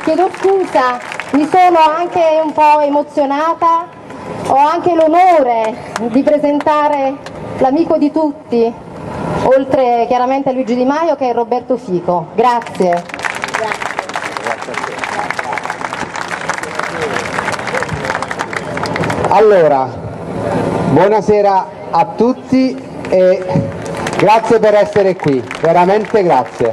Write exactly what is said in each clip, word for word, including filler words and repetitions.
chiedo scusa, mi sono anche un po' emozionata, ho anche l'onore di presentare l'amico di tutti, oltre chiaramente a Luigi Di Maio, che è Roberto Fico. Grazie. Allora, buonasera a tutti e grazie per essere qui, veramente grazie.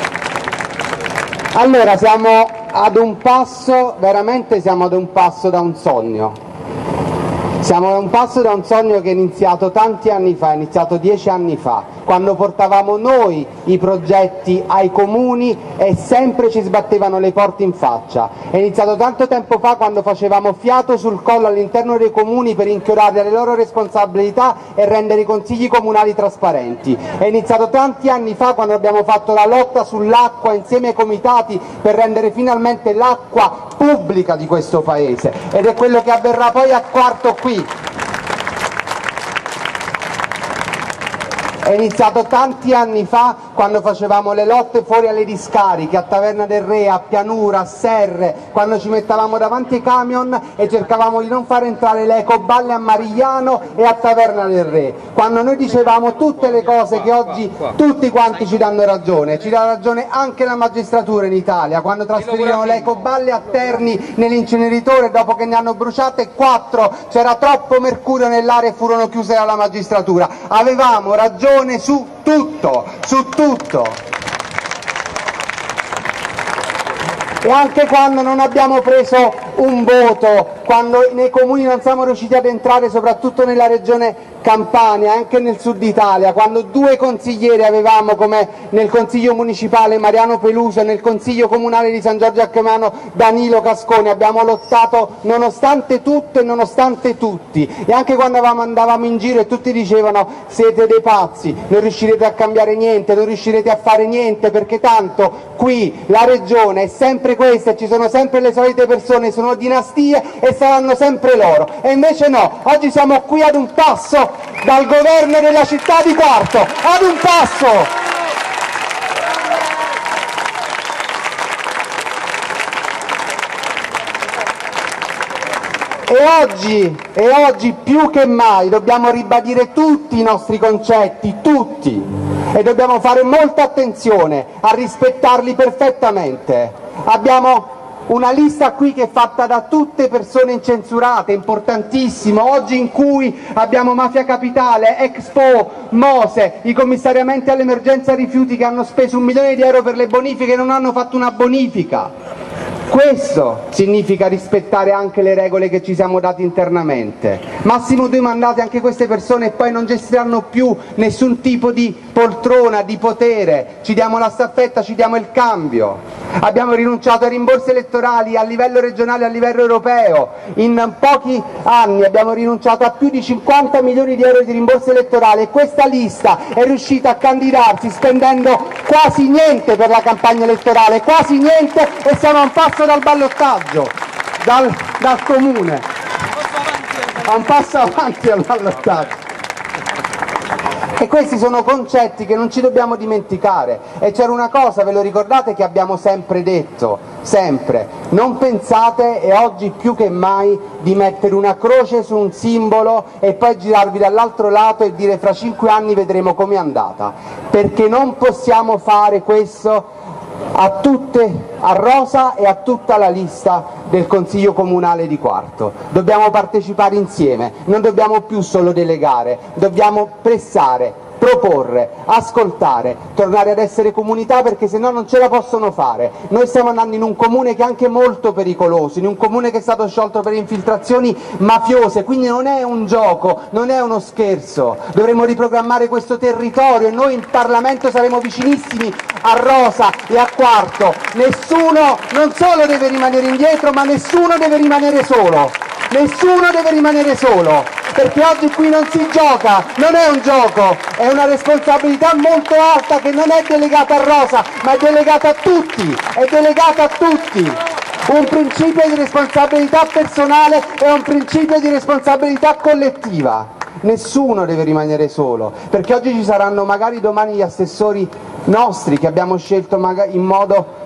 Allora, siamo ad un passo, veramente siamo ad un passo da un sogno. Siamo a un passo da un sogno che è iniziato tanti anni fa, è iniziato dieci anni fa, quando portavamo noi i progetti ai comuni e sempre ci sbattevano le porte in faccia. È iniziato tanto tempo fa, quando facevamo fiato sul collo all'interno dei comuni per inchiodare le loro responsabilità e rendere i consigli comunali trasparenti. È iniziato tanti anni fa, quando abbiamo fatto la lotta sull'acqua insieme ai comitati per rendere finalmente l'acqua pubblica di questo paese, ed è quello che avverrà poi a Quarto qui. È iniziato tanti anni fa, quando facevamo le lotte fuori alle discariche, a Taverna del Re, a Pianura, a Serre, quando ci mettavamo davanti ai camion e cercavamo di non far entrare le ecoballe a Marigliano e a Taverna del Re, quando noi dicevamo tutte le cose che oggi tutti quanti ci danno ragione, ci dà ragione anche la magistratura in Italia, quando trasferivano le ecoballe a Terni nell'inceneritore dopo che ne hanno bruciate quattro, c'era troppo mercurio nell'aria e furono chiuse dalla magistratura. Avevamo ragione su tutto, su tutto. E anche quando non abbiamo preso un voto, quando nei comuni non siamo riusciti ad entrare, soprattutto nella regione Campania, anche nel sud Italia, quando due consiglieri avevamo, come nel consiglio municipale Mariano Peluso e nel consiglio comunale di San Giorgio a Chiamano Danilo Casconi, abbiamo lottato nonostante tutto e nonostante tutti. E anche quando andavamo in giro e tutti dicevano siete dei pazzi, non riuscirete a cambiare niente, non riuscirete a fare niente, perché tanto qui la regione è sempre questa e ci sono sempre le solite persone, sono dinastie e saranno sempre loro. E invece no, oggi siamo qui ad un passo dal governo della città di Quarto, ad un passo. E oggi, e oggi più che mai dobbiamo ribadire tutti i nostri concetti, tutti, e dobbiamo fare molta attenzione a rispettarli perfettamente. Abbiamo una lista qui che è fatta da tutte persone incensurate, importantissimo, oggi in cui abbiamo Mafia Capitale, Expo, Mose, i commissariamenti all'emergenza rifiuti che hanno speso un milione di euro per le bonifiche e non hanno fatto una bonifica. Questo significa rispettare anche le regole che ci siamo dati internamente. Massimo due mandati anche queste persone e poi non gestiranno più nessun tipo di poltrona, di potere. Ci diamo la staffetta, ci diamo il cambio. Abbiamo rinunciato ai rimborsi elettorali a livello regionale e a livello europeo. In pochi anni abbiamo rinunciato a più di cinquanta milioni di euro di rimborsi elettorali e questa lista è riuscita a candidarsi spendendo quasi niente per la campagna elettorale, quasi niente, e siamo a un passo dal ballottaggio, dal, dal comune, a un passo avanti al ballottaggio. E questi sono concetti che non ci dobbiamo dimenticare. E c'era una cosa, ve lo ricordate, che abbiamo sempre detto, sempre: non pensate, e oggi più che mai, di mettere una croce su un simbolo e poi girarvi dall'altro lato e dire fra cinque anni vedremo com'è andata, perché non possiamo fare questo a tutte, a Rosa e a tutta la lista del Consiglio Comunale di Quarto. Dobbiamo partecipare insieme, non dobbiamo più solo delegare, dobbiamo pressare, proporre, ascoltare, tornare ad essere comunità, perché se no non ce la possono fare. Noi stiamo andando in un comune che è anche molto pericoloso, in un comune che è stato sciolto per infiltrazioni mafiose, quindi non è un gioco, non è uno scherzo. Dovremo riprogrammare questo territorio e noi in Parlamento saremo vicinissimi a Rosa e a Quarto. Nessuno non solo deve rimanere indietro, ma nessuno deve rimanere solo. Nessuno deve rimanere solo, perché oggi qui non si gioca, non è un gioco, è una responsabilità molto alta che non è delegata a Rosa, ma è delegata a tutti, è delegata a tutti. Un principio di responsabilità personale e un principio di responsabilità collettiva. Nessuno deve rimanere solo, perché oggi ci saranno magari domani gli assessori nostri che abbiamo scelto magari in modo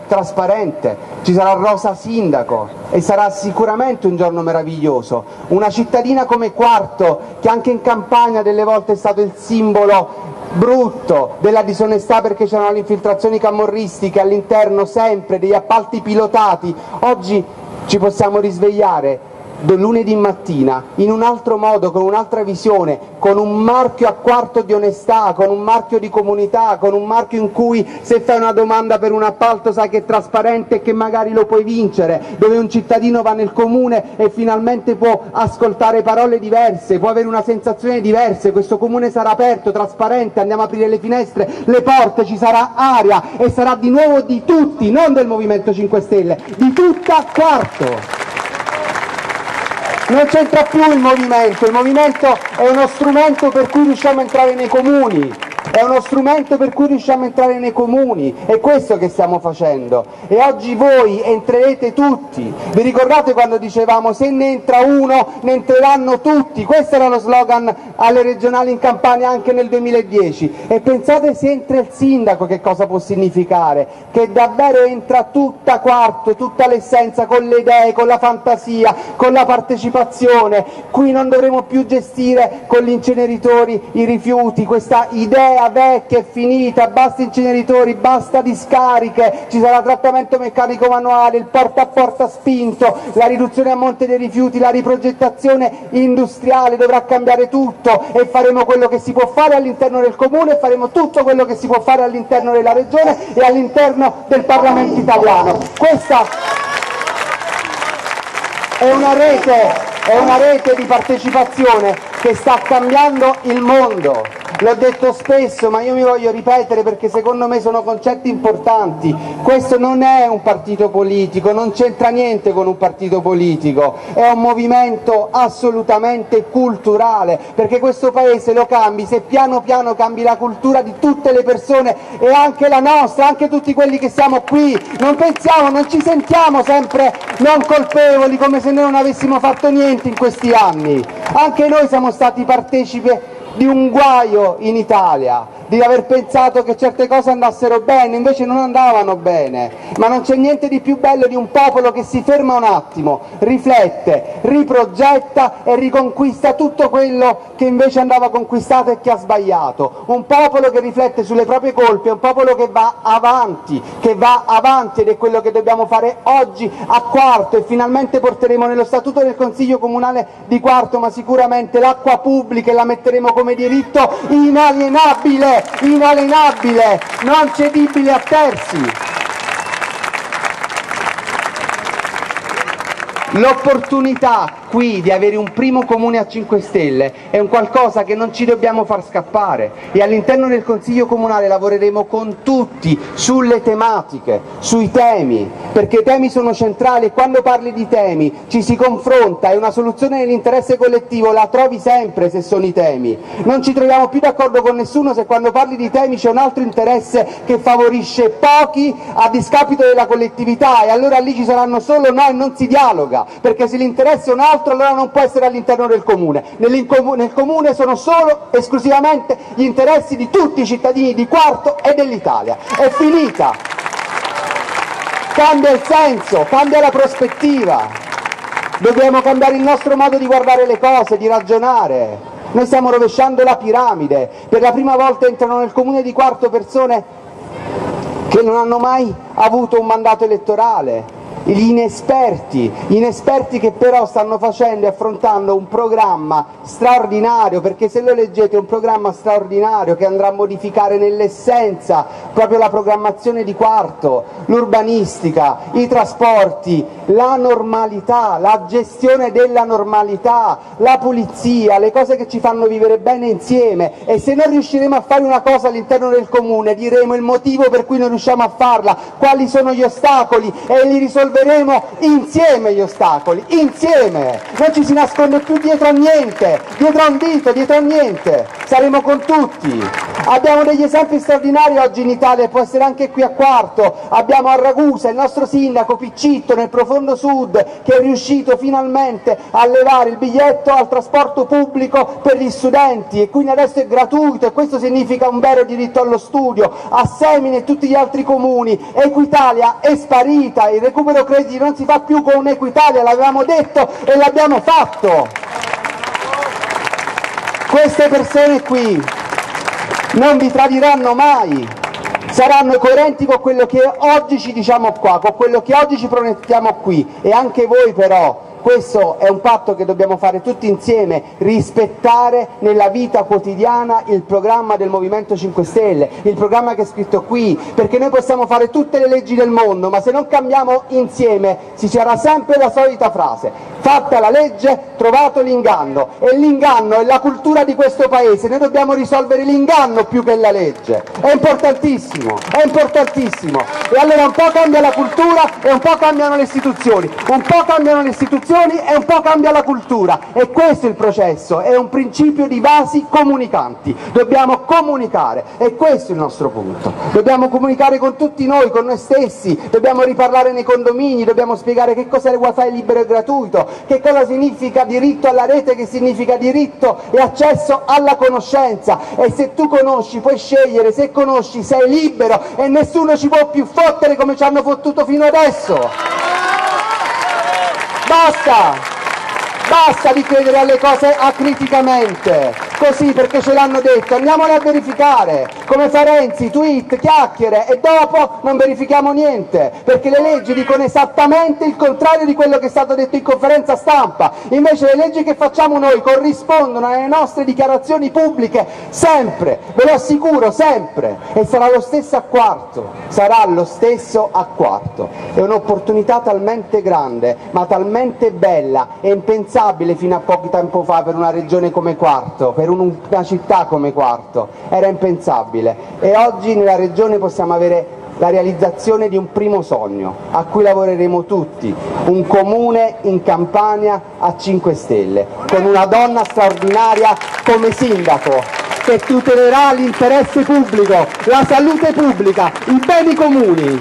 trasparente, ci sarà Rosa sindaco e sarà sicuramente un giorno meraviglioso. Una cittadina come Quarto, che anche in campagna delle volte è stato il simbolo brutto della disonestà perché c'erano le infiltrazioni camorristiche all'interno sempre degli appalti pilotati, oggi ci possiamo risvegliare lunedì mattina in un altro modo, con un'altra visione, con un marchio a Quarto di onestà, con un marchio di comunità, con un marchio in cui se fai una domanda per un appalto sai che è trasparente e che magari lo puoi vincere, dove un cittadino va nel comune e finalmente può ascoltare parole diverse, può avere una sensazione diversa, questo comune sarà aperto, trasparente, andiamo a aprire le finestre, le porte, ci sarà aria e sarà di nuovo di tutti, non del Movimento cinque Stelle, di tutta Quarto. Non c'entra più il movimento, il movimento è uno strumento per cui riusciamo a entrare nei comuni, è uno strumento per cui riusciamo a entrare nei comuni, è questo che stiamo facendo e oggi voi entrerete tutti. Vi ricordate quando dicevamo se ne entra uno ne entreranno tutti? Questo era lo slogan alle regionali in Campania anche nel duemiladieci e pensate se entra il sindaco che cosa può significare? Che davvero entra tutta Quarto, tutta l'essenza, con le idee, con la fantasia, con la partecipazione. Qui non dovremo più gestire con gli inceneritori i rifiuti, questa idea vecchia e finita, basta inceneritori, basta discariche, ci sarà trattamento meccanico manuale, il porta a porta spinto, la riduzione a monte dei rifiuti, la riprogettazione industriale, dovrà cambiare tutto e faremo quello che si può fare all'interno del comune e faremo tutto quello che si può fare all'interno della regione e all'interno del Parlamento italiano. Questa è una rete, è una rete di partecipazione che sta cambiando il mondo. L'ho detto spesso, ma io mi voglio ripetere perché secondo me sono concetti importanti. Questo non è un partito politico, non c'entra niente con un partito politico, è un movimento assolutamente culturale, perché questo paese lo cambi se piano piano cambi la cultura di tutte le persone e anche la nostra, anche tutti quelli che siamo qui. Non pensiamo, non ci sentiamo sempre non colpevoli come se noi non avessimo fatto niente in questi anni. Anche noi siamo stati partecipi di un guaio in Italia, di aver pensato che certe cose andassero bene, invece non andavano bene, ma non c'è niente di più bello di un popolo che si ferma un attimo, riflette, riprogetta e riconquista tutto quello che invece andava conquistato e che ha sbagliato, un popolo che riflette sulle proprie colpe, un popolo che va avanti, che va avanti ed è quello che dobbiamo fare oggi a Quarto e finalmente porteremo nello statuto del Consiglio Comunale di Quarto, ma sicuramente l'acqua pubblica e la metteremo come diritto inalienabile, inalienabile, non cedibile a terzi. L'opportunità qui di avere un primo comune a cinque Stelle è un qualcosa che non ci dobbiamo far scappare e all'interno del Consiglio Comunale lavoreremo con tutti sulle tematiche, sui temi, perché i temi sono centrali e quando parli di temi ci si confronta e una soluzione nell'interesse collettivo la trovi sempre se sono i temi. Non ci troviamo più d'accordo con nessuno se quando parli di temi c'è un altro interesse che favorisce pochi a discapito della collettività e allora lì ci saranno solo no e non si dialoga, perché se l'interesse è un altro allora non può essere all'interno del comune. Nel comune sono solo esclusivamente gli interessi di tutti i cittadini di Quarto e dell'Italia. È finita. Cambia il senso, cambia la prospettiva. Dobbiamo cambiare il nostro modo di guardare le cose, di ragionare. Noi stiamo rovesciando la piramide. Per la prima volta entrano nel comune di Quarto persone che non hanno mai avuto un mandato elettorale. Gli inesperti, gli inesperti che però stanno facendo e affrontando un programma straordinario, perché se lo leggete è un programma straordinario che andrà a modificare nell'essenza proprio la programmazione di Quarto, l'urbanistica, i trasporti, la normalità, la gestione della normalità, la pulizia, le cose che ci fanno vivere bene insieme e se non riusciremo a fare una cosa all'interno del comune diremo il motivo per cui non riusciamo a farla, quali sono gli ostacoli e li risolveremo insieme gli ostacoli, insieme, non ci si nasconde più dietro a niente, dietro a un dito, dietro a niente, saremo con tutti. Abbiamo degli esempi straordinari oggi in Italia, e può essere anche qui a Quarto. Abbiamo a Ragusa il nostro sindaco Piccitto nel profondo sud, che è riuscito finalmente a levare il biglietto al trasporto pubblico per gli studenti, e quindi adesso è gratuito, e questo significa un vero diritto allo studio. A Semine e tutti gli altri comuni Equitalia è sparita, il recupero crediti non si fa più con Equitalia, l'avevamo detto e l'abbiamo fatto. Queste persone qui non vi tradiranno mai, saranno coerenti con quello che oggi ci diciamo qua, con quello che oggi ci promettiamo qui, e anche voi però. Questo è un patto che dobbiamo fare tutti insieme, rispettare nella vita quotidiana il programma del Movimento cinque Stelle, il programma che è scritto qui, perché noi possiamo fare tutte le leggi del mondo, ma se non cambiamo insieme ci sarà sempre la solita frase: fatta la legge, trovato l'inganno, e l'inganno è la cultura di questo paese. Noi dobbiamo risolvere l'inganno più che la legge, è importantissimo, è importantissimo. E allora un po' cambia la cultura e un po' cambiano le istituzioni, un po' cambiano le istituzioni e un po' cambia la cultura, e questo è il processo, è un principio di vasi comunicanti. Dobbiamo comunicare, e questo è il nostro punto. Dobbiamo comunicare con tutti noi, con noi stessi, dobbiamo riparlare nei condomini, dobbiamo spiegare che cos'è il wifi libero e gratuito, che cosa significa diritto alla rete, che significa diritto e accesso alla conoscenza. E se tu conosci puoi scegliere, se conosci sei libero e nessuno ci può più fottere come ci hanno fottuto fino adesso. Basta, basta di credere alle cose acriticamente, così perché ce l'hanno detto, andiamole a verificare, come fa Renzi, tweet, chiacchiere, e dopo non verifichiamo niente, perché le leggi dicono esattamente il contrario di quello che è stato detto in conferenza stampa. Invece le leggi che facciamo noi corrispondono alle nostre dichiarazioni pubbliche, sempre, ve lo assicuro, sempre, e sarà lo stesso a Quarto, sarà lo stesso a Quarto. È un'opportunità talmente grande, ma talmente bella e impensabile fino a poco tempo fa per una regione come Quarto, per una città come Quarto, era impensabile, e oggi nella regione possiamo avere la realizzazione di un primo sogno a cui lavoreremo tutti, un comune in Campania a cinque Stelle, con una donna straordinaria come sindaco, che tutelerà l'interesse pubblico, la salute pubblica, i beni comuni.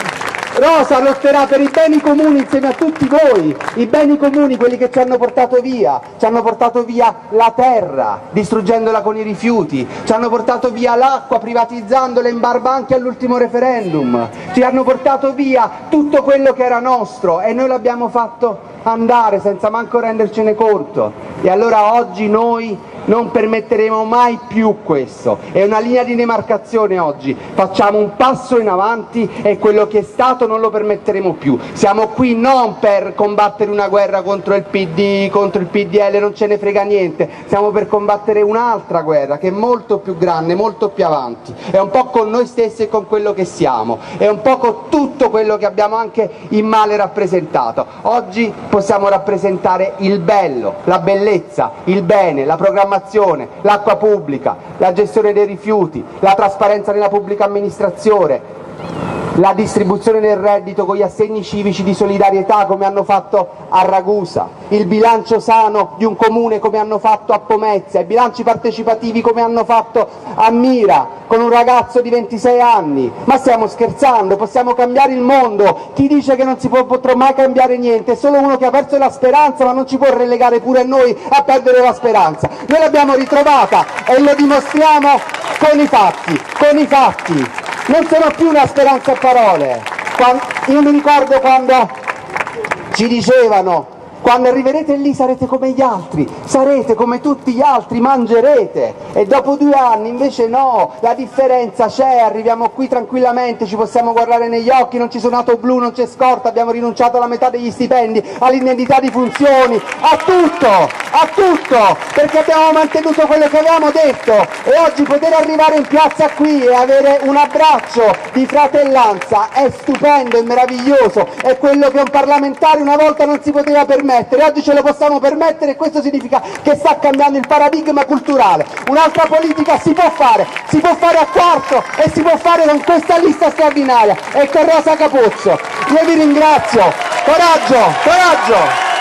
Rosa lotterà per i beni comuni insieme a tutti voi, i beni comuni, quelli che ci hanno portato via, ci hanno portato via la terra, distruggendola con i rifiuti, ci hanno portato via l'acqua, privatizzandola in barba anche all'ultimo referendum, ci hanno portato via tutto quello che era nostro, e noi l'abbiamo fatto andare senza manco rendercene conto. E allora oggi noi non permetteremo mai più questo, è una linea di demarcazione oggi, facciamo un passo in avanti e quello che è stato non lo permetteremo più. Siamo qui non per combattere una guerra contro il P D, contro il P D L, non ce ne frega niente, siamo per combattere un'altra guerra che è molto più grande, molto più avanti, è un po' con noi stessi e con quello che siamo, è un po' con tutto quello che abbiamo anche in male rappresentato. Oggi possiamo rappresentare il bello, la bellezza, il bene, la programmazione, l'acqua pubblica, la gestione dei rifiuti, la trasparenza nella pubblica amministrazione, la distribuzione del reddito con gli assegni civici di solidarietà come hanno fatto a Ragusa, il bilancio sano di un comune come hanno fatto a Pomezia, i bilanci partecipativi come hanno fatto a Mira con un ragazzo di ventisei anni. Ma stiamo scherzando? Possiamo cambiare il mondo? Chi dice che non si può, potrà mai cambiare niente è solo uno che ha perso la speranza, ma non ci può relegare pure a noi a perdere la speranza. Noi l'abbiamo ritrovata e lo dimostriamo con i fatti, con i fatti. Non sono più una speranza a parole. Quando, io mi ricordo quando ci dicevano: quando arriverete lì sarete come gli altri, sarete come tutti gli altri, mangerete. E dopo due anni invece no, la differenza c'è, arriviamo qui tranquillamente, ci possiamo guardare negli occhi, non ci sono auto blu, non c'è scorta, abbiamo rinunciato alla metà degli stipendi, all'indennità di funzioni, a tutto, a tutto, perché abbiamo mantenuto quello che avevamo detto. E oggi poter arrivare in piazza qui e avere un abbraccio di fratellanza è stupendo, è meraviglioso, è quello che un parlamentare una volta non si poteva permettere. Oggi ce lo possiamo permettere, e questo significa che sta cambiando il paradigma culturale. Un'altra politica si può fare, si può fare a Quarto e si può fare con questa lista straordinaria e con Rosa Capozzo. Io vi ringrazio, coraggio, coraggio!